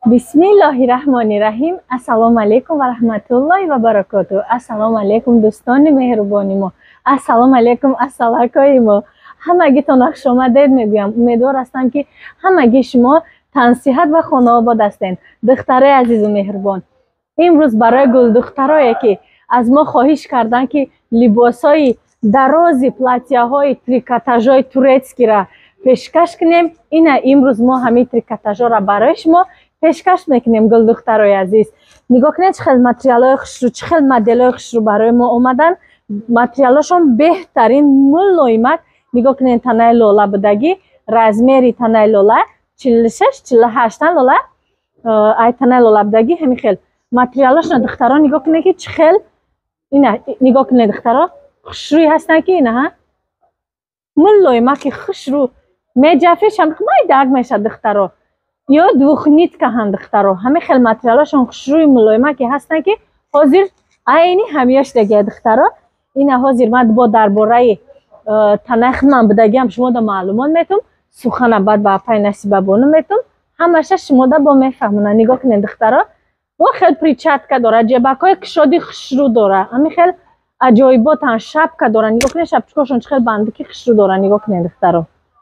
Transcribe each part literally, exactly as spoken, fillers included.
бисмиллаҳир-раҳмонир-раҳим. Ассалому алайкум ва раҳматуллоҳи ва баракотуҳ. Ассалому алайкум дӯстони меҳрубони мо. Ассалому алайкум асалакои мо. Ҳамагитон хушомадед мегӯям. Умедвор ҳастам ки ҳамаги шумо тансиҳат ва хонаобод ҳастед. духтарои азизу меҳрубон, имрӯз барои гулдухтарое ки аз мо хоҳиш карданд ки либосҳои дарози платьяҳои трикотажҳои турецкиро пешкаш кунем, ина имрӯз мо ҳамин трикотажҳоро барои шумо пешкаш мекунем. гулдухтарои азиз, нигоҳ кунед чӣ хел материалҳои хушрӯ, чӣ хел моделҳои хушрӯ барои мо омадан. материалҳошон беҳтарин, мулоимак. нигоҳ кунед танаи лола будагӣ, размери танаи лола чилу шаш чилу ҳашт лола, ай танаи лола будагӣ ҳамин хел материалҳошон. духтаро нигоҳ кунед ки чӣ хел, ина нигоҳ кунед духтаро хушрӯи ҳастанд ки ина мулоимаки хушрӯ меджафешам май даг мешад духтаро ё двухнитка ҳам духтаро ҳамин хел материалҳошон хушрӯи мулоимаке ҳастанд ки ҳозир айни ҳамёштагия духтаро. ина ҳозир ман бо дарбораи танаи худман будагиам шумода маълумот метум, сухана баъд ба апай Насиба бону метум, ҳамаша шумода бо мефаҳмона. нигоҳ кунед духтаро, бо хел причатка дора, ҷебакҳои кушоди хушрӯ дора, ҳамин хел аҷоиботан, шапка дора. нигоҳ кунед шапчикашон чӣ хел бандики хушрӯ дора. нигоҳ кунед духтаро,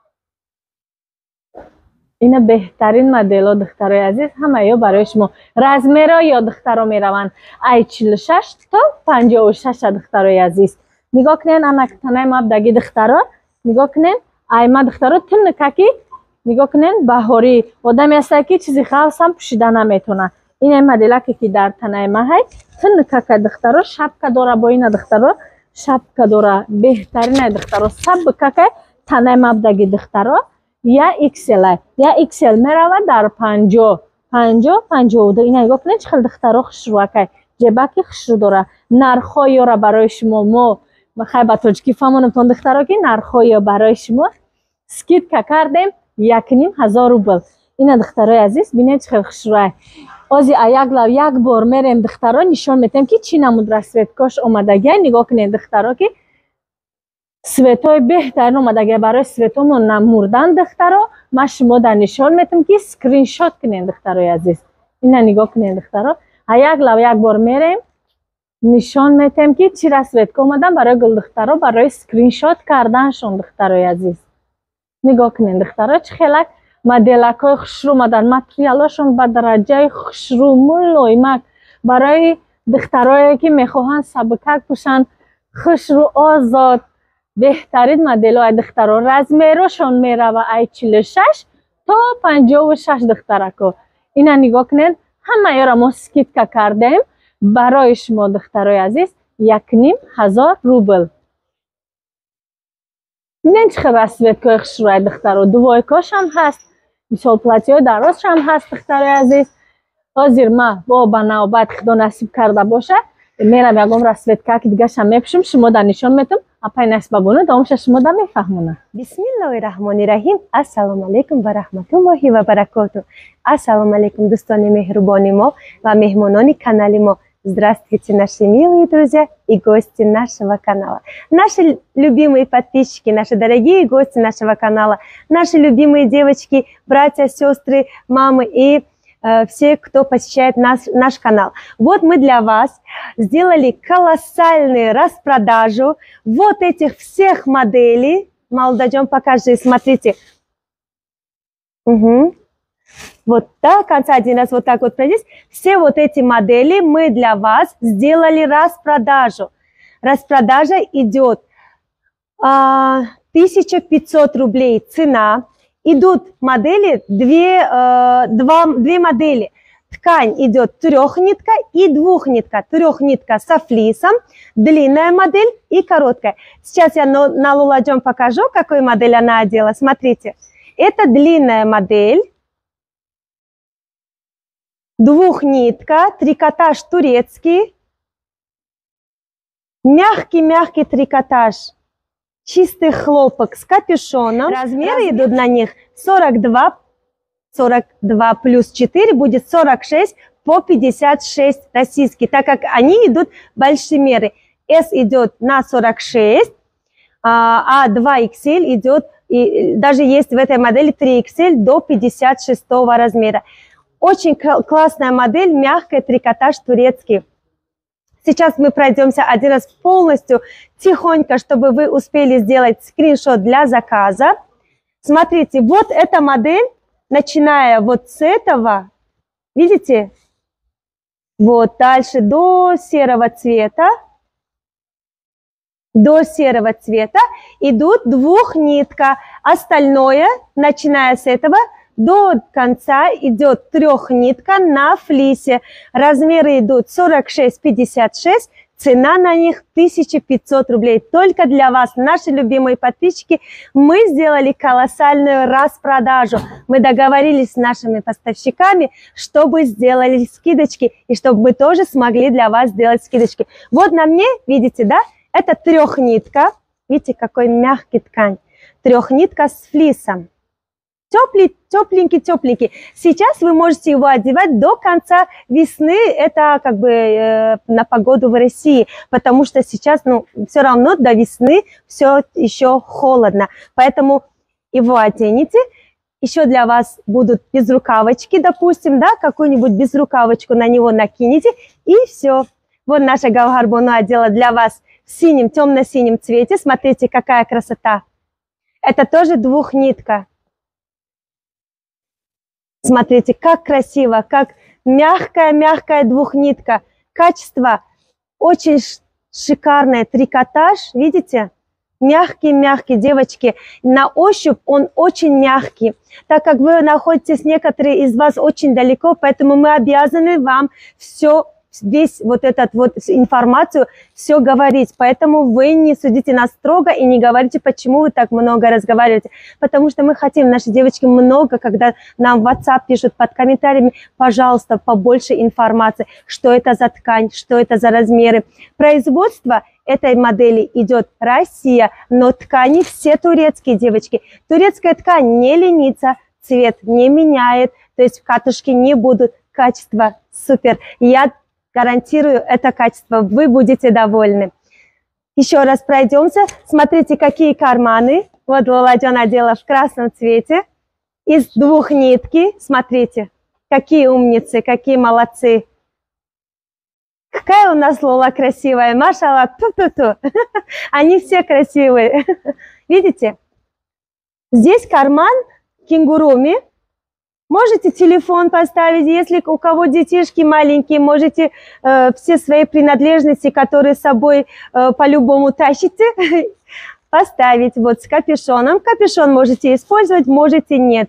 ина беҳтарин моделҳо духтарои азиз, ҳамаё барои шумо. размерҳо ё духтаро мераванд ай чилу шаш то панҷоҳу шаш духтарои азиз. нигоҳ кунед ана танаи ма будагӣ духтаро, нигоҳ кунед ай ма духтаро туннукаки, нигоҳ кунед баҳорӣ одаме ҳастад ки чизи хавсам пӯшида наметавонад. ина моделаке ки дар танаи ма ҳай туннукака духтаро, шапка дора, бо ина духтаро шапка дора, беҳтарина духтаро. саббукака танаи ма будагӣ духтаро я иксел я иксел меравад дар панҷоҳ панҷоҳ панҷоҳу ду. ина нигоҳ кунед чӣ хел духтаро хушрӯакай, ҷебаки хушрӯ дора. нархҳоеро барои шумо мо хай ба тоҷикӣ фаҳмонамтон духтаро ки нархҳоеро барои шумо скидка кардем як ним ҳазор рубл. ина духтарои азиз бинед чӣ хел хушрӯай. ҳозир а як лав як бор мерем духтаро нишон метем ки чӣ намуд расветкош омадагия. нигоҳ кунед духтаро ки светои беҳтарин омадагия. барои светомо намурдан духтаро ман шумо дар нишон метам ки скриншот кунед духтарои азиз. ина нигоҳ кунед духтаро, а як лав як бор мерем нишон метем ки чӣ расветка омадан барои гулдухтаро, барои скриншот карданшон духтарои азиз. нигоҳ кунед духтаро чӣ хелак моделакҳои хушрӯ омадан, материалҳошон ба дараҷаи хушрӯ мулоимак барои духтарое ки мехоҳанд сабукак пӯшанд, хушрӯ озод. беҳтарин моделҳои духтаро, размерҳошон мерава ай чилу шаш то панҷоҳу шаш духтарако. ина нигоҳ кунед ҳамаёро мо скидка кардем барои шумо духтарои азиз як ним ҳазор рубл. бинед чӣ хел расветкаи хушрӯи духтаро, дувойкошам ҳаст, мисол платьёи дарозшам ҳаст духтарои азиз. ҳозир ма бо ба навбат худо насиб карда боша мерам ягон расветкаки дигашам мепӯшам, шумода нишон метам, апай Насиба бону давомша шумода мефаҳмона. бисмиллаҳир-раҳмонир-раҳим. Ассалому алайкум ва раҳматуллоҳи ва баракотуҳ. Ассалому алайкум дӯстони меҳрубони мо ва меҳмонони канали мо. Здравствуйте, наши милые друзья и гости нашего канала. Наши любимые подписчики, наши дорогие гости нашего канала, наши любимые девочки, братья, сестры, мамы и э, все, кто посещает наш, наш канал. Вот мы для вас сделали колоссальную распродажу вот этих всех моделей. Молодожен, покажи, смотрите. Угу. Вот до конца один раз вот так вот пройдись. Все вот эти модели мы для вас сделали распродажу. Распродажа идет а, тысяча пятьсот рублей цена. Идут модели, две, а, два, две модели. Ткань идет трехнитка и двухнитка. Трехнитка со флисом, длинная модель и короткая. Сейчас я на, на Луладжон покажу, какую модель она одела. Смотрите, это длинная модель. Двухнитка, трикотаж турецкий, мягкий-мягкий трикотаж, чистый хлопок с капюшоном. Размеры Размер. идут на них сорок два, сорок два плюс четыре будет сорок шесть по пятьдесят шесть российский, так как они идут большимеры. S идет на сорок шесть, а два икс эль идет, и даже есть в этой модели три икс эль до пятьдесят шестого размера. Очень классная модель, мягкий трикотаж турецкий. Сейчас мы пройдемся один раз полностью, тихонько, чтобы вы успели сделать скриншот для заказа. Смотрите, вот эта модель, начиная вот с этого, видите? Вот дальше до серого цвета. До серого цвета идут двухнитка. Остальное, начиная с этого, до конца идет трехнитка на флисе. Размеры идут сорок шесть пятьдесят шесть. Цена на них тысяча пятьсот рублей. Только для вас, наши любимые подписчики, мы сделали колоссальную распродажу. Мы договорились с нашими поставщиками, чтобы сделали скидочки и чтобы мы тоже смогли для вас сделать скидочки. Вот на мне, видите, да? Это трехнитка. Видите, какой мягкий ткань. Трехнитка с флисом. Тепленький, тепленький, тепленький. Сейчас вы можете его одевать до конца весны. Это как бы э, на погоду в России. Потому что сейчас, ну, все равно до весны все еще холодно. Поэтому его оденете. Еще для вас будут безрукавочки, допустим, да, какую-нибудь безрукавочку на него накинете. И все. Вот наша Гаухар Бону одела для вас в синем, темно-синем цвете. Смотрите, какая красота. Это тоже двухнитка. Смотрите, как красиво, как мягкая-мягкая двухнитка. Качество очень шикарное. Трикотаж, видите? Мягкий-мягкий, девочки. На ощупь он очень мягкий. Так как вы находитесь, некоторые из вас, очень далеко, поэтому мы обязаны вам все весь вот этот вот информацию, все говорить. Поэтому вы не судите нас строго и не говорите, почему вы так много разговариваете. Потому что мы хотим, наши девочки, много, когда нам в WhatsApp пишут под комментариями, пожалуйста, побольше информации, что это за ткань, что это за размеры. Производство этой модели идет Россия, но ткани все турецкие, девочки. Турецкая ткань не ленится, цвет не меняет, то есть катушки не будут, качество супер. Я гарантирую это качество, вы будете довольны. Еще раз пройдемся. Смотрите, какие карманы. Вот Лоладжон одела в красном цвете. Из двух нитки. Смотрите, какие умницы, какие молодцы. Какая у нас Лола красивая. Машалла, ту-ту-ту. Они все красивые. Видите? Здесь карман кенгуруми. Можете телефон поставить, если у кого детишки маленькие, можете э, все свои принадлежности, которые с собой э, по-любому тащите, поставить вот с капюшоном. Капюшон можете использовать, можете нет.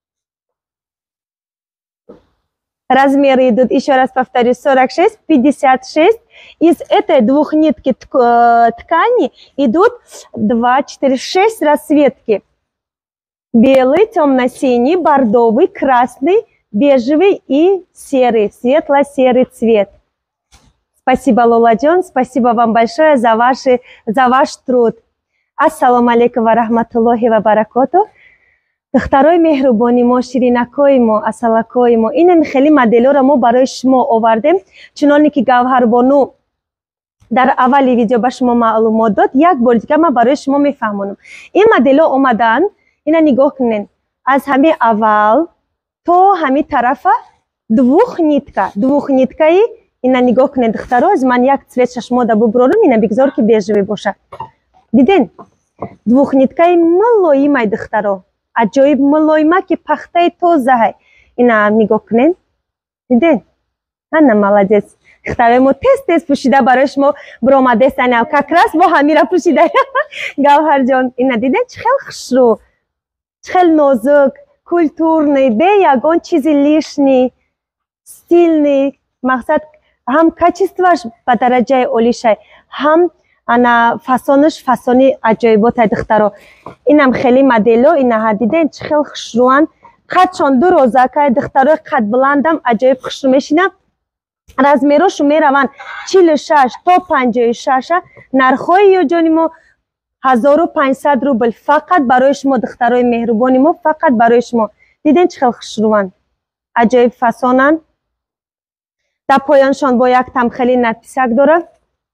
Размеры идут, еще раз повторюсь, сорок шесть пятьдесят шесть. Из этой двухнитки ткани идут два, четыре, шесть расцветки. Белый, темно-синий, бордовый, красный, бежевый и серый, светло-серый цвет. Спасибо, Лоладжон, спасибо вам большое за, ваши, за ваш труд. Ассаламу алейкум ва рахматуллахи ва баракату. Духтарои меҳрубони мо, ширинакои мо, асалакои мо, ин хели моделора мо барои шумо овардем. Чуноне ки Гавҳар Бону дар аввали видео ба шумо маълумот дод, як бори дигар ман барои шумо мефаҳмонам. Ин модело омадан. اینا نگاه کنین از همه اول تا همه طرف دوخ نیتکا دوخ نیتکایی اینا نگاه کنین دخترها از من یک цвет ششماده ببرونم اینا بگذار که بیژوی باشه دیدین دوخ نیتکایی ملایمه دخترها عجایب ملایمه که پخته تازه های اینا نگاه کنین دیدین انا молодец دخترهای ما تست تست پوشیده برای شما برآمده سنه как раз با همین را پوشیده گوهر جان اینا دیدین چه خیلی خوشرو خیلی نازک، کلتورنی، به یگان چیزی لیشنی، ستیلنی، مقصد هم کچیستوش به درجه اولیشه، هم انا فاسونش فاسونی عجایبات دخترها. اینم خیلی مدلو، اینا ها دیدین چه خیلی خوشروان، خدشان دو روزه که دخترها قد بلندم عجایب خوشرو میشینم. размерش میروند چهل و شش تا پنجاه و شش. نرخ‌های یا جانی ما هزار و پانصد روبل فقط برای شما دخترای مهربانی ما، فقط برای شما. دیدین چه خیلی خوشروان، عجایب فسانن. در پایانشان با یک تمخلی نرپیسک داره.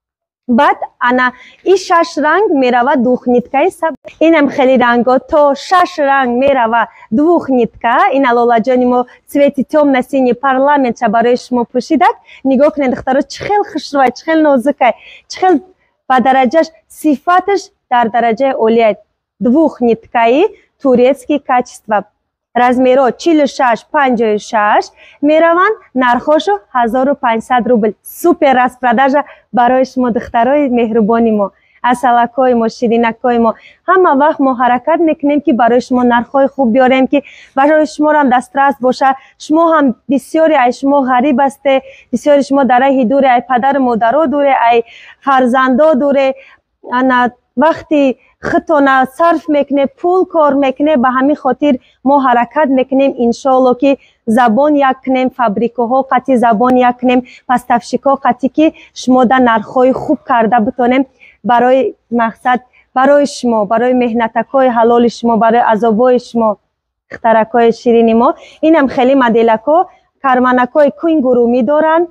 بعد انا این شش رنگ میروه دوخ نیتکای سب اینم خیلی رنگا تو شش رنگ میروه دوخ نیتکا این لالا جانی ما цвети темно-синий парламент برای شما پوشیدک نگاه کنید دخترها چخیل خوشروای چخیل نازکای چخیل با درجهش صفاتش در درجه اولیه دوخ نیتکایی турецкий качество размеро чил и шаш панҷоҳ и шаш мераванд нархошу ҳазору панҷсад рубл супер распродажа барои шумо духтарои меҳрубони мо асалакои мо ширинакои мо ҳама вақт мо ҳаракат мекунем ки барои шумо нархҳои хуб биёрем ки барои шуморо ҳам дастрас боша шумо ҳам бисёре ай шумо ғариб асте бисёри шумо дар раҳи дуре ай падару модаро дуре ай фарзандо дуре ана вақти خطونا صرف میکنه پول کار میکنه به همین خاطر ما حرکت میکنیم انشالله که زبان یک کنیم فابریکاها قطعی زبان یک کنیم پس تفشیکا قطعی که شما در نرخای خوب کرده بتونیم برای مقصد برای شما برای مهنتکای حلال شما برای عذابای شما اخترکای شیرینی ما اینم خیلی مدلکا کرمانکای کنگورو میدارن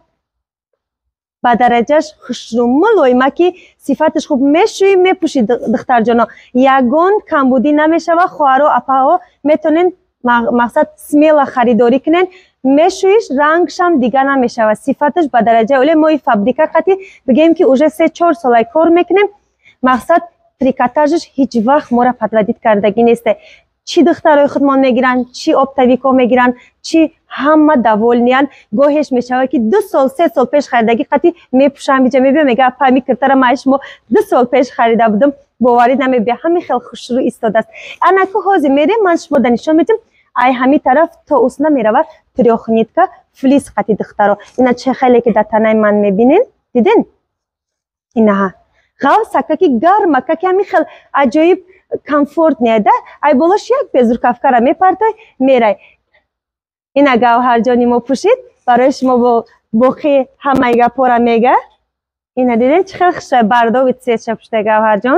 با درجهش خوشرو ملایمه که صفتش خوب میشوی میپوشید دختر جانا یگان کمبودی نمیشه و خواهرها اپاها میتونین مقصد سمیل خریداری کنین میشویش رنگش هم دیگه نمیشه و صفتش با درجه اولی ما فابریکه قطعی بگیم که اوجه سه چهار ساله کار میکنیم مقصد تریکاتاژش هیچ وقت ما را پتردید کردگی نیسته چی دخترای خودمان میگیرن چی آب تویکا میگیرن چی همه دوالنیان گاهش میشوه که دو سال سه سال پیش خریدگی قطعی میپوشم بیجا میبیم میگه اپا می کرتر مایش ما دو سال پیش خریده بودم باوری نمیبیم همین خیلی خوش رو ایستاده است انا که حاضر میریم من شما دانشان میدیم ای همین طرف تا اوسنا میروه تریاخنیت که فلیس قطعی دخترها اینا چه خیلی که در تنای من میبینین دیدین اینا غاو سکه که گرمه که همین خیلی عجایب کامفورت نیده ای بولش یک بزرگ کفکره میپرده میره اینا گوهر جانی ما پوشید برای شما با بخی همه ایگه پورا میگه اینا دیدین چه خیلی خوشه بردا و تسیه چه پوشیده گوهر جان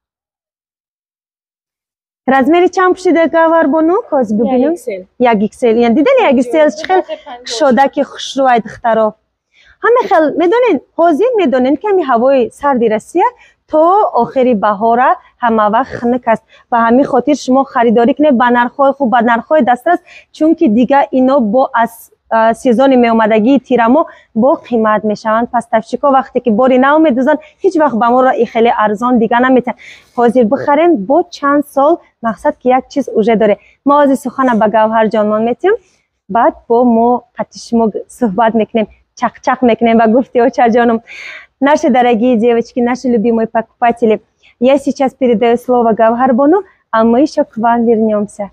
رزمیری چند پوشیده گوهر بانو کاز ببینم یک ایکسل یعنی دیدین یک ایکسل چه خیلی شده که خوش روی دخترها همه خیلی میدونین حاضر میدونین که همی هوای سردی رسیه تا آخری بهاره همه وقت خنک است و همین خاطر شما خریداری کنید با نرخ‌های خوب با نرخ‌های دسترس چون که دیگه اینا با از سیزن می اومدگی تیرمو با قیمت میشوند پس تفشیکا وقتی که باری نو میدوزن هیچ وقت به ما را خیلی ارزان دیگه نمیتن حاضر بخرین با چند سال مقصد که یک چیز اوجه داره ما از سخن به گوهر جانمان میتیم بعد با ما قطعی شما صحبت میکنیم چق چق میکنیم و گفتی اوچر جانم Наши дорогие девочки, наши любимые покупатели, я сейчас передаю слово Гавхарбону, а мы еще к вам вернемся.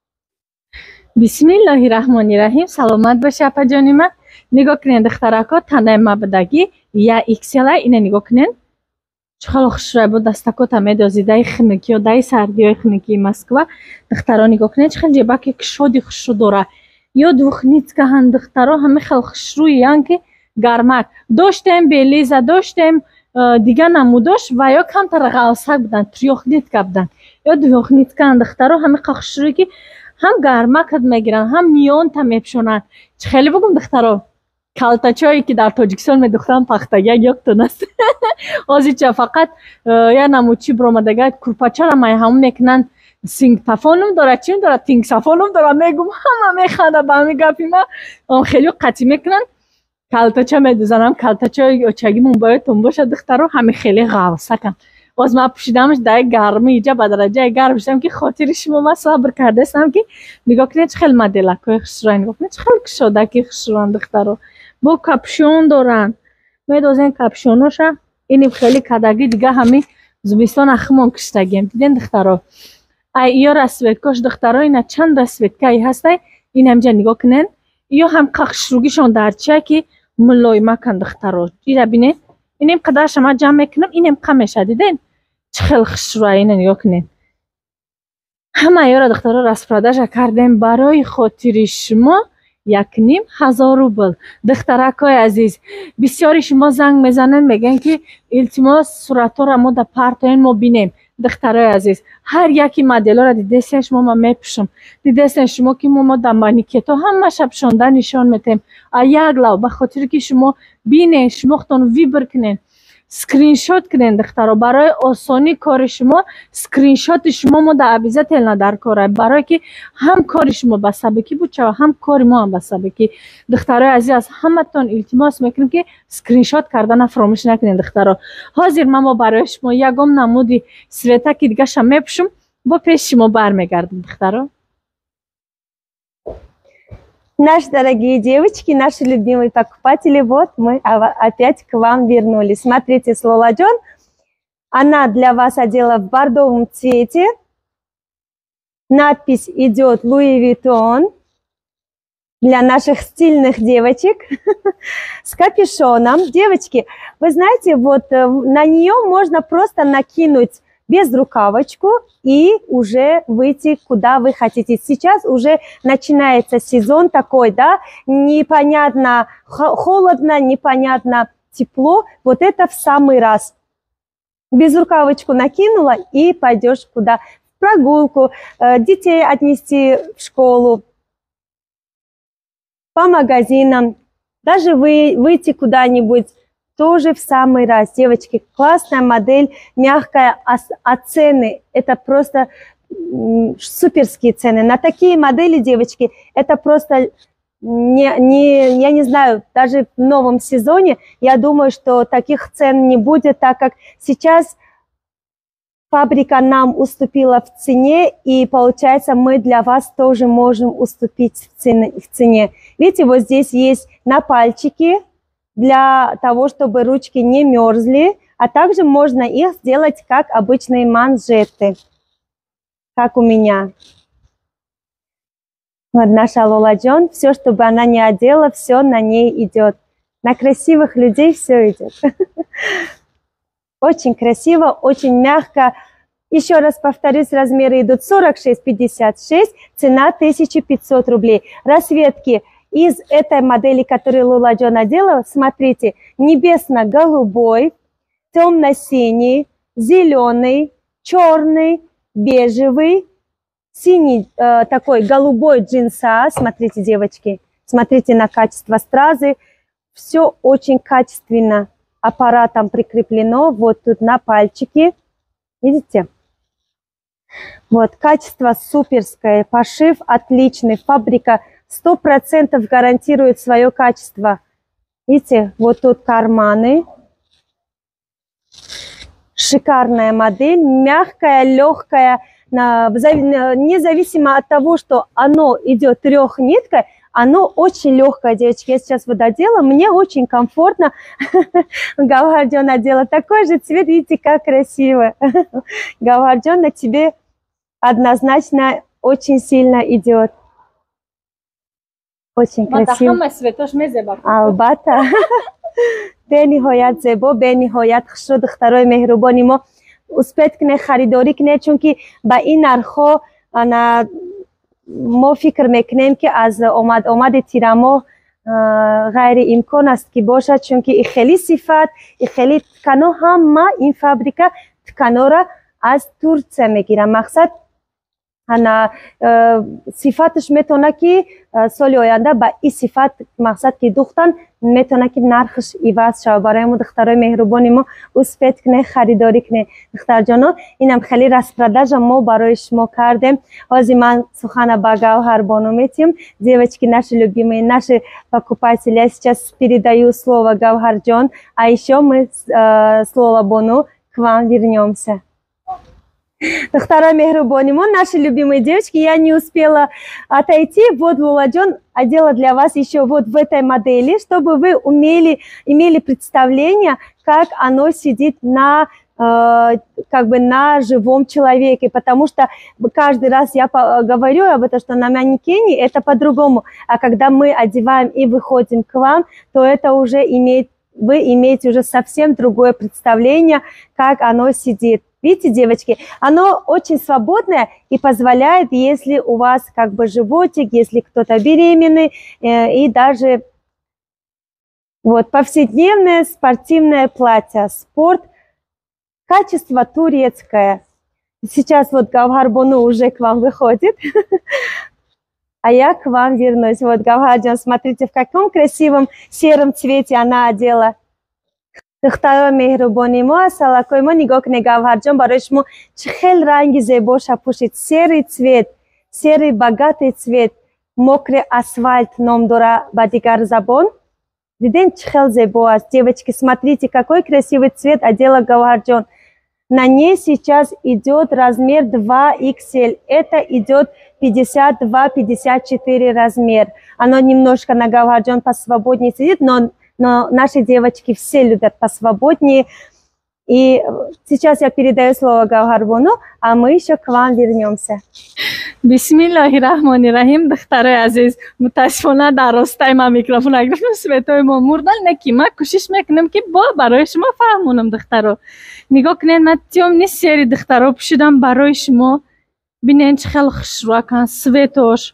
Бисмиллахи рахмани рахим. Саломат боши апаҷони ман. Нигоҳ кунед духтарако танаи мабдаги я иксела ина нигоҳ кунед. Чӣ хеле хушрӯй бо дастакота медози даи хунукиё даи сардиёи хунукии Москва. Духтаро нигоҳ кунед чӣ хеле ҷебаки кишоди хушрӯ дора. Ё двухнитскаҳанд духтаро ҳама хеле хушрӯянд ки гармак доштем белиза доштем дига намудош ва ё камтар ғалсак будан трёхнитка будан ё двухниткаанд духтаро ҳами хушрӯй ки ҳам гармакат мегиранд ҳам миёнта мепӯшонанд чӣ хеле бугум духтаро калтачое ки дар Тоҷикистон медухтанд пахтагак ёктон аст ҳозирча фақат я намуд чӣ биромадагак курпачара май ҳамон мекунанд сингтафоном дорад чим дорад тингсафоном дорад мегум ҳама механда ба ҳами гапи ман он хеле қатъӣ мекунанд калтача медӯзанам калтачаи очагимон бояд тун бошад духтаро ҳами хеле ғавсакам боз ман пӯшидамаш даи гарми иҷа ба дараҷаи гарм шудам ки хотири шумо ман сабр кардаистам ки нигоҳ кунед чӣ хеле моделакҳои хушрӯянд нигоҳ кунед чӣ хеле кушодаки хушрӯянд духтаро бо капшон доранд медозем капшоноша ини хеле кадаги дига ҳами зимистон ахмон киштагем дидем духтаро ай ё расветкош духтаро ина чанд расветкаи ҳастай ин ҳамҷа нигоҳ кунед ё ҳам хушрӯгишон дар чия ки мулоимаканд духтаро ира бинед инем қадараша ман ҷамъ мекунам инем қа меша диден чӣ хеле хушрӯя ина нигоҳ кунед ҳамаёро духтаро распродажа кардем барои хотири шумо як ним ҳазор рубл духтаракои азиз бисёри шумо занг мезанед мегӯянд ки илтимос суратҳоро мо дар партоен мо бинем духтарои азиз ҳар яки моделҳоро дидестен шумо ман мепӯшам дидестен шумо ки мо мо дар маникето ҳамаша пӯшонда нишон метем а як лав ба хотире ки шумо бинед шумо худтон вибр кунед скриншот кунед духтаро. Барои осонии кори шумо скриншоти шумо мо да обязательно дар кор, барое ки ҳам кори шумо ба сабукӣ буд шава, ҳам кори мо ҳам ба сабукӣ. духтарои азиз, аз ҳаматон илтимос мекунем ки скриншот карданро фаромӯш накунед духтаро. ҳозир ман мо барои шумо ягон намуди светаки дигаша мепӯшам, бо пеши шумо бармегардим духтаро. Наши дорогие девочки, наши любимые покупатели, вот мы опять к вам вернулись. Смотрите, с Лоладжон. Она для вас одела в бордовом цвете. Надпись идет Луи Виттон. Для наших стильных девочек. С капюшоном. Девочки, вы знаете, вот на нее можно просто накинуть безрукавочку и уже выйти куда вы хотите. Сейчас уже начинается сезон такой, да, непонятно холодно, непонятно тепло. Вот это в самый раз. Безрукавочку накинула и пойдешь куда? В прогулку, детей отнести в школу, по магазинам, даже вы, выйти куда-нибудь. Тоже в самый раз. Девочки, классная модель, мягкая, а, а цены, это просто суперские цены. На такие модели, девочки, это просто, не, не, я не знаю, даже в новом сезоне, я думаю, что таких цен не будет, так как сейчас фабрика нам уступила в цене, и получается, мы для вас тоже можем уступить в цене. В цене. Видите, вот здесь есть на пальчики, для того, чтобы ручки не мерзли, а также можно их сделать как обычные манжеты, как у меня. Вот наша Лоладжон, все, чтобы она не одела, все на ней идет. На красивых людей все идет. Очень красиво, очень мягко. Еще раз повторюсь, размеры идут сорок шесть пятьдесят шесть, цена тысяча пятьсот рублей. Расцветки из этой модели, которую Лоладжон надела, смотрите, небесно-голубой, темно-синий, зеленый, черный, бежевый, синий, э, такой голубой джинса. Смотрите, девочки, смотрите на качество стразы. Все очень качественно аппаратом прикреплено. Вот тут на пальчике. Видите? Вот, качество суперское, пошив отличный, фабрика сто процентов гарантирует свое качество. Видите, вот тут карманы. Шикарная модель, мягкая, легкая, независимо от того, что оно идет трехниткой, оно очень легкое, девочки. Я сейчас вот одела, мне очень комфортно. Гавхарджон надела такой же цвет, видите, как красиво. Гавхарджон на тебе однозначно очень сильно идет. Очень красиво. Албата. бениҳоят зебо, бениҳоят хушрӯ духтарои меҳрубони мо успед кунед, харидорӣ кунед, чунки ба ин нархҳо мо фикр мекунем ки аз омад омади тирамо ғайриимкон аст ки бошад, чунки и хеле сифат, и хеле ткано, ҳама ин фабрика тканора аз Турция мегира. Мақсад ана сифатш метона ки соли оянда ба ин сифат мақсад ки духтан метона ки нархш иваз шава. Барои мо духтарои меҳрубони мо успед кунед, харидорӣ кунед. Духтарҷоно, инам хеле распродажа мо барои шумо кардем. Ҳозир ман сухана ба Гавҳар Бону метим. Девочки наши любимые, наши покупатели. Я сейчас передаю слово Гавхарҷон, а еще мы с Лола Бону к вам вернемся. Духтарои меҳрубони мо, наши любимые девочки, я не успела отойти. Вот Лоладжон одела для вас еще вот в этой модели, чтобы вы умели, имели представление, как оно сидит на, э, как бы на живом человеке. Потому что каждый раз я говорю об этом, что на манекене это по-другому. А когда мы одеваем и выходим к вам, то это уже имеет, вы имеете уже совсем другое представление, как оно сидит. Видите, девочки, оно очень свободное и позволяет, если у вас как бы животик, если кто-то беременный, э, и даже вот повседневное спортивное платье, спорт, качество турецкое. Сейчас вот Гавхар Бону уже к вам выходит, а я к вам вернусь. Вот Гавхарджон, смотрите, в каком красивом сером цвете она одела. دخترا مهربانی ما سلاکای ما نگاه کنه گوهر جان برای شما چه خیلی رنگ زیباش پوشید. سری цвет, سری богатый цвет, мокрый асфальт ном дора ба дигар забон. Виден че хел зебо аст. Девочки, смотрите, какой красивый цвет одела Гавхарджон. На ней сейчас идет размер два икс эль. Это идет пятьдесят два — пятьдесят четыре размер. Оно немножко на Гавхарджон посвободнее сидит, но, но наши девочки все любят посвободнее. И сейчас я передаю слово Гавхарбону, а мы еще к вам вернемся. бисмиллаҳи раҳмони раҳим. духтарои азиз, мутаассифона дар ростаи ман микрофон гирифтам. светои мо мурдан неки ман кӯшиш мекунам ки бо барои шумо фаҳмонам. духтаро нигоҳ кунед, ман тёмни сери духтаро пӯшидам барои шумо. бинед чӣ хеле хушрӯяканд, светош.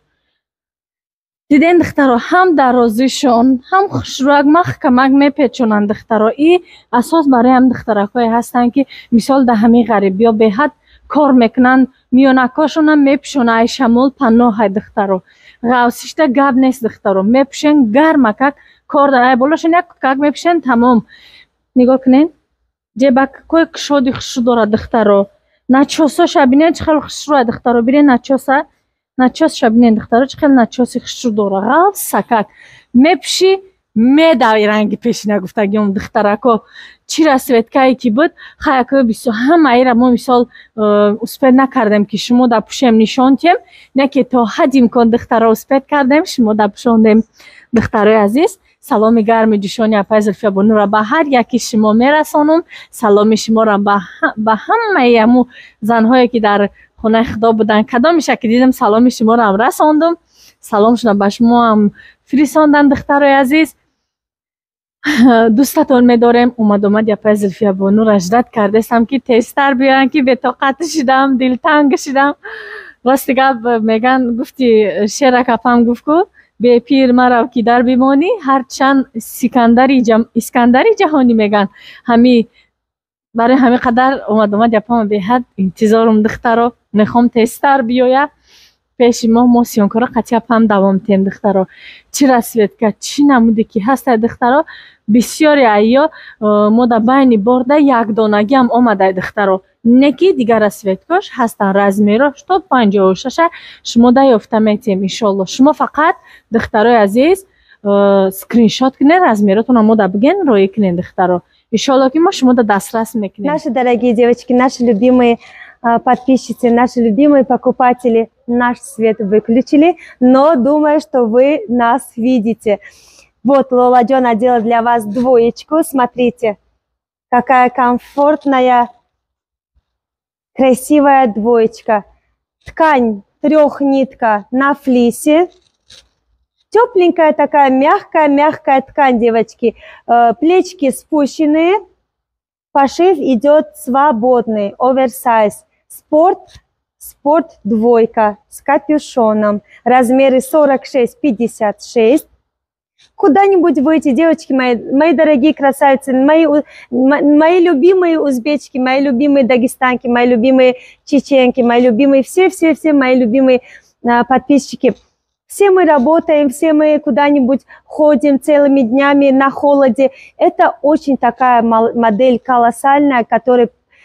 диден духтаро ҳам дарозишон, ҳам хушрӯяк маҳкамак мепечонанд. духтаро и асос барои ҳам духтаракҳое ҳастанд ки мисол дар ҳамин ғарибиё беҳад кор мекунанд, миёнакҳошонам мепӯшонанд. ай шамол паноҳай духтаро. ғавсишта гап нест духтаро. мепӯшен гарма как кор дар ай болошон як как мепӯшен тамом. нигоҳ кунед, ҷебак какой кушоди хушрӯ дорад духтаро. начосоша бинед чӣ хеле хушрӯа духтаро. биред начоса. начосша бинед духтаро чӣ хеле начоси хушрӯ дора. ғавса как мепӯши медави ранги пешина гуфтагиём духтарако. чира светкае ки буд хаяко бисо ҳамаира мо мисол успед накардем ки шумо да пӯшем нишонтем. не ки то ҳад имкон духтаро успед кардем шумо да пӯшондем. духтарои азиз, саломи гарми ҷӯшони апаи Зульфиябонуро ба ҳар яки шумо мерасонам. саломи шуморо ба ҳамаи аму занҳое ки дар хонаи худо буданд, кадомеша ки дидам саломи шуморо ҳам расондум. саломшона ба шумо ҳам фиристондан. духтарои азиз, дӯстатон медорем. омад омади апаи Зульфиябонуро ажрат кардестам ки тезтар биёян ки бетоқат шидам, дилтанг шидам. рости гап меган гуфти шерак апам гуфт ку бе пир марав ки дар бимонӣ ҳарчанд сикандари искандари ҷаҳонӣ меган. ҳами барои ҳамин қадар омад омади апам беҳад интизорум духтаро. мехом тезтар биёя пеши мо мо сиёнкора қатъи апам давом тем духтаро. чира светка чӣ намуде ки ҳастай духтаро. бисёри айё мо дар байни борда якдонагиам омадай духтаро. не ки дигара светкош ҳастанд размеро ҳаштод панҷоҳу шаша шумо даёфта метем иншолло. шумо фақат духтарои азиз скриншот кунед, размеротонро мода биген роӣ кунед духтаро. иншолло ки мо шумо да дастрас мекунем. Наши дорогие девочки, наши любимые подписчицы, наши любимые покупатели, наш свет выключили, но думаю, что вы нас видите. Вот Лола Джон одела для вас двоечку. Смотрите, какая комфортная, красивая двоечка. Ткань трехнитка на флисе. Тепленькая такая, мягкая-мягкая ткань, девочки. Плечики спущенные. Пошив идет свободный, оверсайз. Спорт, спорт двойка с капюшоном. Размеры сорок шесть — пятьдесят шесть. Куда-нибудь выйти, девочки мои, мои дорогие красавицы, мои, мои любимые узбечки, мои любимые дагестанки, мои любимые чеченки, мои любимые, все-все-все мои любимые а, подписчики. Все мы работаем, все мы куда-нибудь ходим целыми днями на холоде. Это очень такая модель колоссальная, которая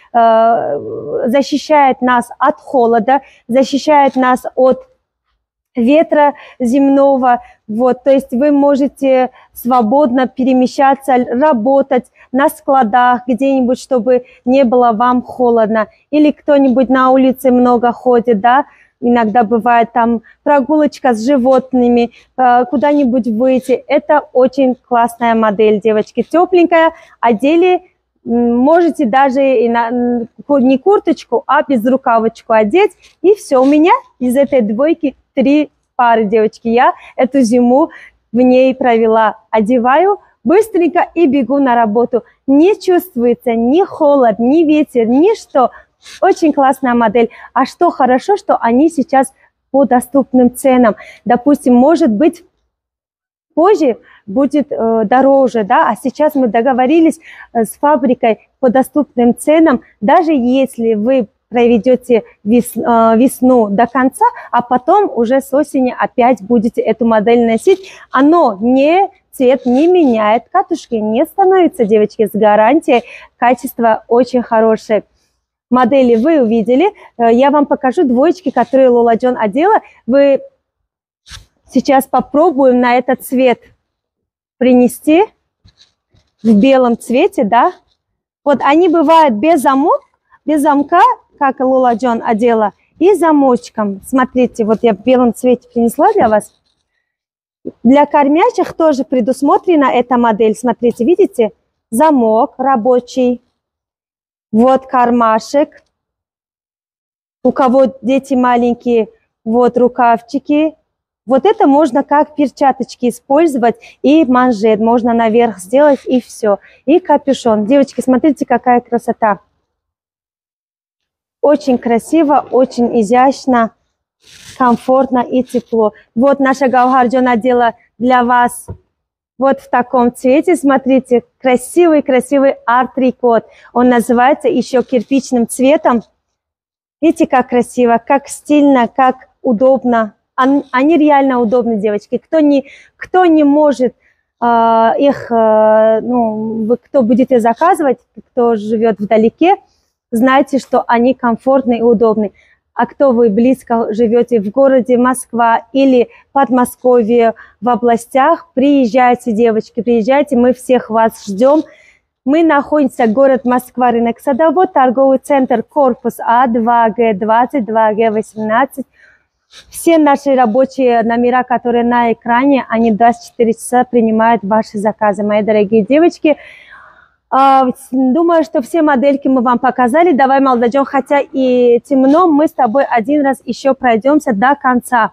э, защищает нас от холода, защищает нас от ветра земного. Вот, то есть вы можете свободно перемещаться, работать на складах где-нибудь, чтобы не было вам холодно. Или кто-нибудь на улице много ходит, да, иногда бывает там прогулочка с животными, куда-нибудь выйти. Это очень классная модель, девочки. Тепленькая, одели, можете даже и на, не курточку, а безрукавочку одеть. И все, у меня из этой двойки три пары, девочки. Я эту зиму в ней провела. Одеваю быстренько и бегу на работу. Не чувствуется ни холод, ни ветер, ни что. Очень классная модель. А что хорошо, что они сейчас по доступным ценам. Допустим, может быть, позже будет э, дороже, да, а сейчас мы договорились э, с фабрикой по доступным ценам. Даже если вы проведете вес, э, весну до конца, а потом уже с осени опять будете эту модель носить, оно не цвет не меняет, катушки не становятся, девочки, с гарантией. Качество очень хорошее. Модели вы увидели. Я вам покажу двоечки, которые Лола Джон одела. Вы сейчас попробуем на этот цвет принести в белом цвете, да. Вот они бывают без замок, без замка, как Лола Джон одела, и замочком. Смотрите, вот я в белом цвете принесла для вас. Для кормящих тоже предусмотрена эта модель. Смотрите, видите? Замок рабочий. Вот кармашек. У кого дети маленькие, вот рукавчики. Вот это можно как перчаточки использовать. И манжет можно наверх сделать, и все. И капюшон. Девочки, смотрите, какая красота. Очень красиво, очень изящно, комфортно и тепло. Вот наша Гаухар Джон одела для вас вот в таком цвете. Смотрите, красивый-красивый арт-трикот. Он называется еще кирпичным цветом. Видите, как красиво, как стильно, как удобно. Они реально удобны, девочки. Кто не, кто не может э, их, э, ну, вы, кто будете заказывать, кто живет вдалеке, знайте, что они комфортны и удобны. А кто вы близко живете в городе Москва или Подмосковье, в областях, приезжайте, девочки, приезжайте, мы всех вас ждем. Мы находимся, город Москва, рынок Садовод, торговый центр, корпус А, два Г двадцать, два Г восемнадцать. Все наши рабочие номера, которые на экране, они двадцать четыре часа принимают ваши заказы, мои дорогие девочки. Думаю, что все модельки мы вам показали. Давай, Молодожен, хотя и темно, мы с тобой один раз еще пройдемся до конца.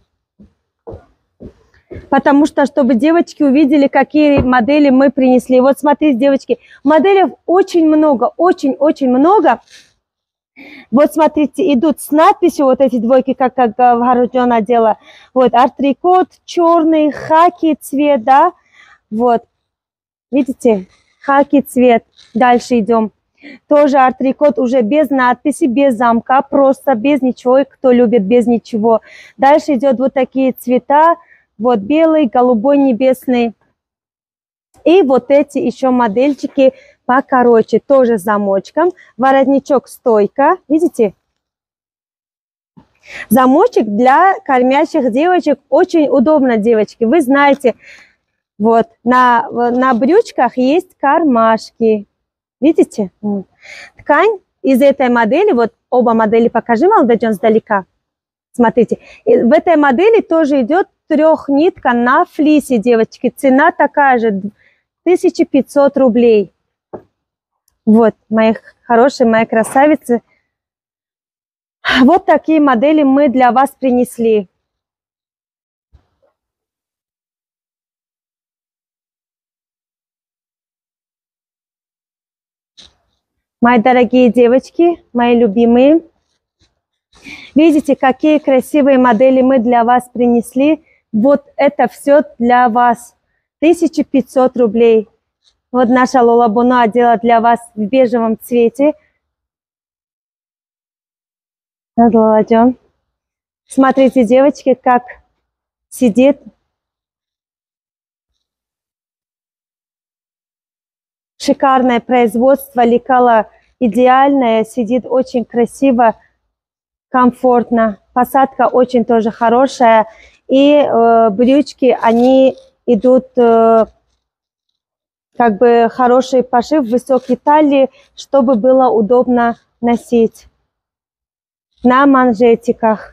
Потому что, чтобы девочки увидели, какие модели мы принесли. Вот смотрите, девочки, моделей очень много, очень-очень много. Вот смотрите, идут с надписью, вот эти двойки, как, как Гаухар одела. Вот, арт-трикот, черный, хаки цвет, да. Вот, видите? Хаки цвет. Дальше идем. Тоже арт-трикот уже без надписи, без замка, просто без ничего. Кто любит без ничего. Дальше идет вот такие цвета. Вот белый, голубой, небесный. И вот эти еще модельчики покороче, тоже с замочком. Воротничок стойка. Видите? Замочек для кормящих девочек очень удобно, девочки. Вы знаете... Вот, на, на брючках есть кармашки. Видите? Ткань из этой модели, вот оба модели покажи, Молодожен, сдалека. Смотрите, в этой модели тоже идет трехнитка на флисе, девочки. Цена такая же, тысяча пятьсот рублей. Вот, мои хорошие, мои красавицы. Вот такие модели мы для вас принесли. Мои дорогие девочки, мои любимые, видите, какие красивые модели мы для вас принесли. Вот это все для вас. тысяча пятьсот рублей. Вот наша Лола Боно одела для вас в бежевом цвете. Смотрите, девочки, как сидит. Шикарное производство, лекала идеальная, сидит очень красиво, комфортно. Посадка очень тоже хорошая. И э, брючки, они идут э, как бы хороший пошив, высокие талии, чтобы было удобно носить. На манжетиках.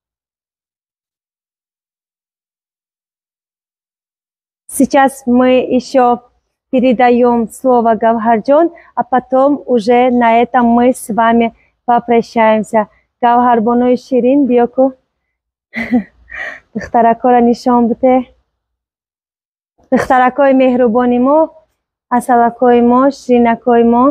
Сейчас мы еще... передаем слово Гаухар Джон, а потом уже на этом мы с вами попрощаемся. Гаухар Боно Ширин Биоку. Духтаракора нишон бте. Духтаракой мехрубони мо. Асалакой мо. Ширинакой мо.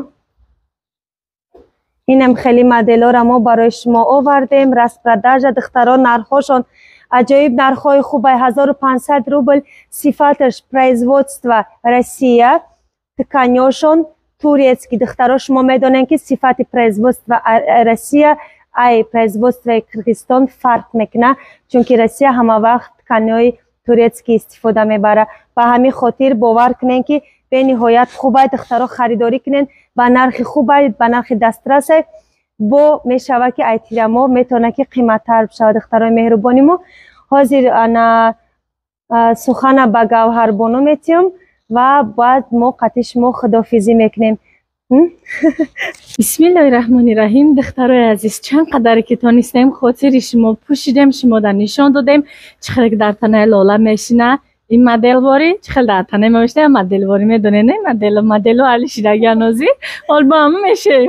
Инем хели моделора мо барои шумо овардем. Распродажа духтаро нархошон. Аджоиб нархой хубай тысяча пятьсот рубль, сифатыш производства Россия, тканёшон турецкий, дохтарош момедоненки сифаты производства Россия, ай производства Кыргызстан фарк мекна, чунки Россия хамавах тканёй турецкий истифода мебара. Ба ҳамин хотир бовар кунен ки бениҳоят хубай духтаро харидорӣ кунен ба нархи хубай, ба нархи дастрасе. бо мешава ки айтирамо метавона ки қиматтар бишава. духтарои меҳрубони мо ҳозир ана сухана ба гавҳарбону метиём ва баъд мо қатъи шумо худоҳофизӣ мекунем. бисмиллаҳи раҳмони раҳим. духтарои азиз, чанд қадаре ки тонистем хотири шумо пӯшидем, шумода нишон додем. чӣ хеле дар танаи лола мешина این مدل واری چخل در تنه ما میشه مدل واری میدونه نه مدل مدل و علی شیرگی نازی حال با هم میشیم.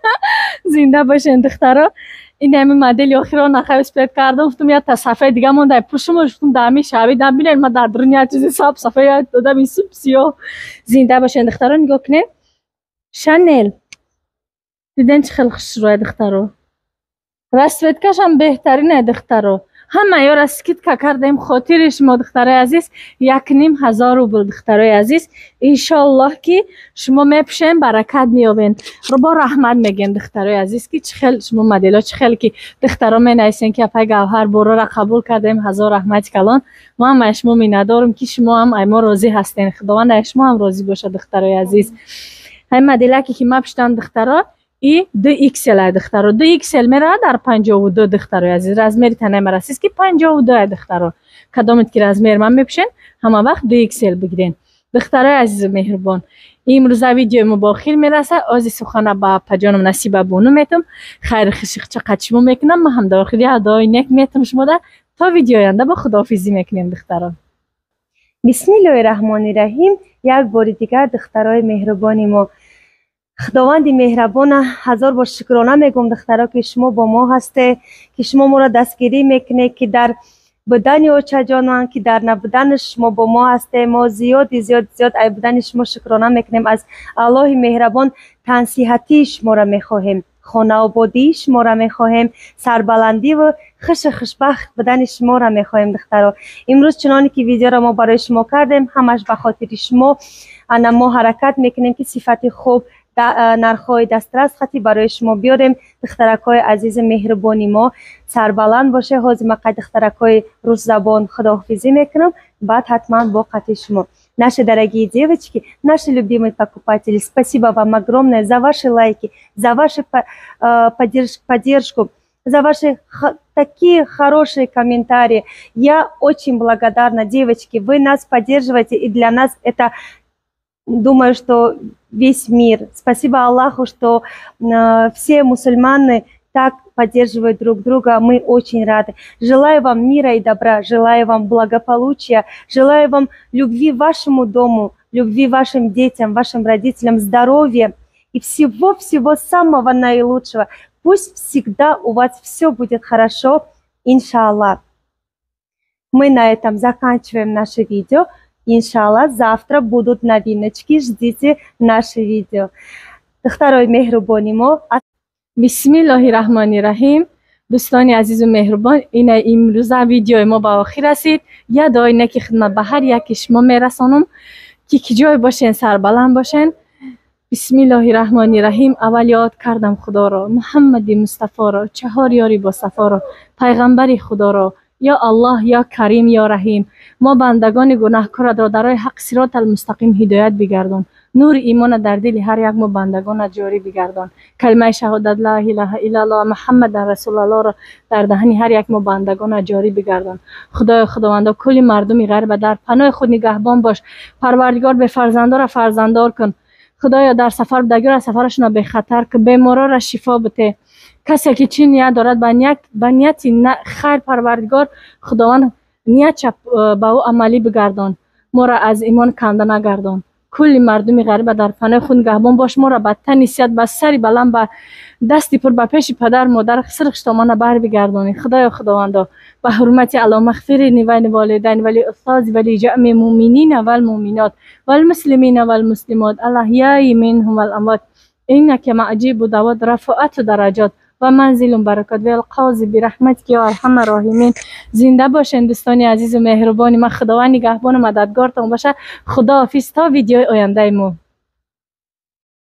زنده باشین دخترا. این همین مدل آخرا نخواهی اسپرد کردم گفتم یا تا صفحه دیگه مونده پوشم گفتم دمی شبی دم بینن ما در دنیا چیزی صاحب صفحه دادم این سوپ سیاه. زنده باشین دخترا. نگاه کنین شانل دیدن چخل خوش روی دخترا. رسوت کش هم بهترینه دخترا. همه یا رسکیت که کردیم خاطر شما دخترای عزیز یک نیم هزار روبل دخترای عزیز. انشالله که شما میپشین برکت میابین. رو با رحمت میگین دخترای عزیز که چخل شما مدل ها چخل که دخترا می نایسین که اپای گوهر برو را قبول کردیم هزار رحمت کلان. ما هم شما می ندارم که شما هم ایما راضی هستین. خداوند شما هم راضی باشه دخترای عزیز. همین مدل ها که ما پشتن دخترا ای دو ایکسل دخترا. دو ایکسل میره در پنجاه و دو دخترای عزیز. رزمیر تنه مرسیز که پنجاه و دو دخترا. کدامت که رزمیر من میپشین همه وقت دو ایکسل بگیرین. دخترای عزیز مهربان. امروز ویدیو ما با خیر میرسه. آزی سخنه با پجانم نصیب بونو میتم. خیر خشیق چقدر شما میکنم. ما هم داخلی ادای نک میتم شما ده. تا ویدیو آینده با خداحافظی میکنیم دخترا. بسم الله الرحمن الرحیم. یک بار دیگر دخترای مهربانی ما خداوند مهربان هزار بار شکرانه میگم دخترا که شما با ما هسته که شما ما را دستگیری میکنه که در بدن او چجانان که در نبودن شما با ما هسته. ما زیاد زیاد زیاد ای بدن شما شکرانه میکنیم. از الله مهربان تنصیحتی شما را میخواهیم، خانه آبادی شما را میخواهیم، سربلندی و خوش خوشبخت بدن شما را میخواهیم دخترا. امروز چنانی که ویدیو را ما برای شما کردیم همش به خاطر شما انا ما حرکت میکنیم که صفت خوب نرخ‌های دسترس خطی برای شما بیاریم. دخترکای عزیز مهربانی ما سربلند باشه. حاضر مقد دخترکای روز زبان خداحافظی میکنم. بعد حتما با قطع шумо. Наши дорогие девочки, наши любимые покупатели, спасибо вам огромное за ваши лайки, за вашу поддержку, за ваши такие хорошие комментарии. Я очень благодарна, девочки. Вы нас поддерживаете, и для нас это, думаю, что весь мир. Спасибо Аллаху, что э, все мусульмане так поддерживают друг друга. Мы очень рады. Желаю вам мира и добра, желаю вам благополучия, желаю вам любви вашему дому, любви вашим детям, вашим родителям, здоровья и всего-всего самого наилучшего. Пусть всегда у вас все будет хорошо, иншаллах. Мы на этом заканчиваем наше видео. Иншаллах, завтра будут новиночки. Ждите наше видео. دخترای مهربانی ما. بسم الله الرحمن الرحیم. دوستان عزیز و مهربان، این امروز ویدیو ما به آخر رسید. یه داینه که خدمت به هر یک شما میرسانم که کی جای باشین سربلند باشین. بسم الله الرحمن الرحیم. اول یاد کردم خدا را، محمد مصطفی را، چهار یاری با صفا را، پیغمبر خدا را، یا الله یا کریم یا رحیم. ما بندگان گناهکار را در راه حق صراط المستقیم هدایت بگردان. نور ایمان در دل هر یک ما بندگان جاری بگردان. کلمه شهادت لا اله الا الله محمد رسول الله را در دهن هر یک ما بندگان جاری بگردان. خدای خداوند کل مردم غریب در پناه خود نگهبان باش. پروردگار به فرزندان را فرزنددار کن. خدایا در سفر بودگان سفرشون به خطر که بیمارا را شفا بده. کسی که چی نیت دارد به نیت به نیت خیر پروردگار خداوند نیت به او عملی بگردان. ما را از ایمان کنده نگردان. کل مردم غریب در پناه خود نگهبان باش. ما را به تنیسیت به سری بلند به دستی پر به پیش پدر مادر سرخش تامان بر بگردانی. خدای خداوندا به حرمت الا مغفرین و والدین و الاستاذ و جميع المؤمنین و المؤمنات و المسلمین و المسلمات الاحیاء منهم والاموات انک مجیب دعوات رفعت درجات و منزل برکات و القاضی برحمتک یا ارحم الراحمین. زنده باشین دوستان عزیز و مهربانی. ما خداوند نگهبان و مددگارتون باشه. خداحافظ تا ویدیو آینده ما.